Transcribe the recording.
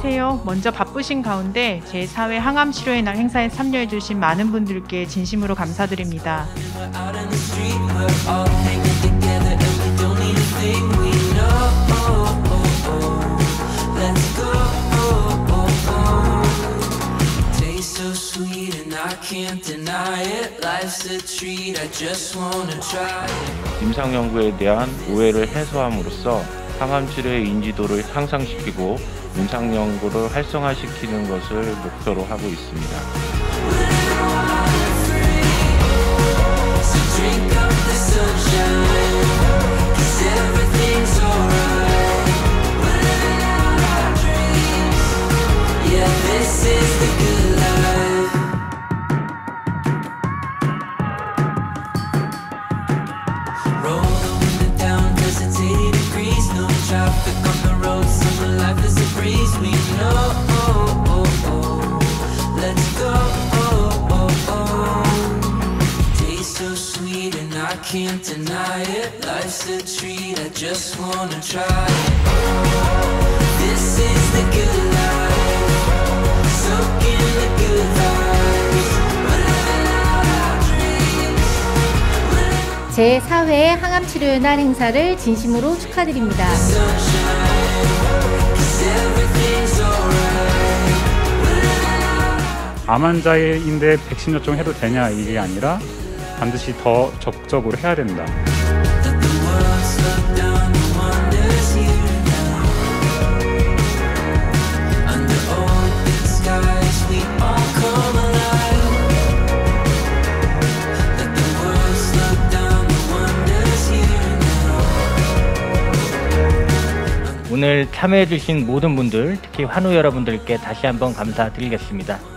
안녕하세요. 먼저 바쁘신 가운데 제4회 항암치료의 날 행사에 참여해주신 많은 분들께 진심으로 감사드립니다. 임상연구에 대한 오해를 해소함으로써 항암치료의 인지도를 향상시키고 임상연구를 활성화시키는 것을 목표로 하고 있습니다. I can't deny it. Life's a treat. I just wanna try it. This is the good life. Soak in the good vibes. We're living out our dreams. 제4회 항암치료의 날 행사를 진심으로 축하드립니다. 암 환자인데 백신 접종해도 되냐 이게 아니라 반드시 더 적극적으로 해야 된다. 오늘 참여해주신 모든 분들, 특히 환우 여러분들께 다시 한번 감사드리겠습니다.